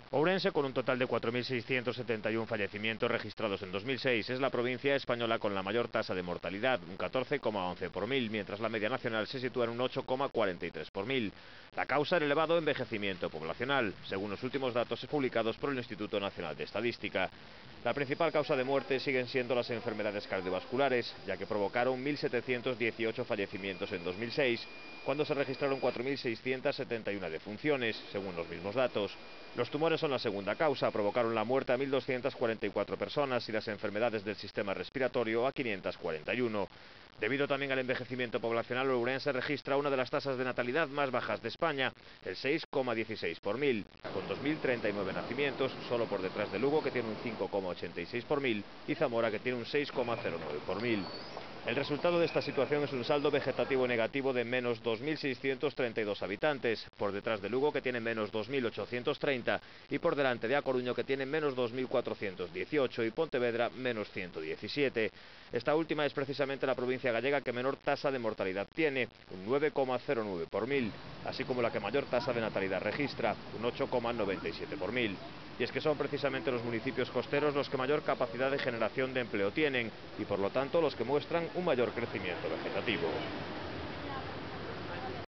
Ourense, con un total de 4.671 fallecimientos registrados en 2006, es la provincia española con la mayor tasa de mortalidad, un 14,11 por mil, mientras la media nacional se sitúa en un 8,43 por mil. La causa, el elevado envejecimiento poblacional, según los últimos datos publicados por el Instituto Nacional de Estadística. La principal causa de muerte siguen siendo las enfermedades cardiovasculares, ya que provocaron 1.718 fallecimientos en 2006, cuando se registraron 4.671 defunciones, según los mismos datos. Los tumores son la segunda causa, provocaron la muerte a 1.244 personas y las enfermedades del sistema respiratorio a 541. Debido también al envejecimiento poblacional, Ourense registra una de las tasas de natalidad más bajas de España, el 6,16 por mil, con 2.039 nacimientos, solo por detrás de Lugo, que tiene un 5,86 por mil, y Zamora, que tiene un 6,09 por mil. El resultado de esta situación es un saldo vegetativo negativo de menos 2.632 habitantes, por detrás de Lugo, que tiene menos 2.830, y por delante de A Coruño, que tiene menos 2.418, y Pontevedra menos 117. Esta última es precisamente la provincia gallega que menor tasa de mortalidad tiene, un 9,09 por mil, así como la que mayor tasa de natalidad registra, un 8,97 por mil. Y es que son precisamente los municipios costeros los que mayor capacidad de generación de empleo tienen, y por lo tanto los que muestran un mayor crecimiento vegetativo.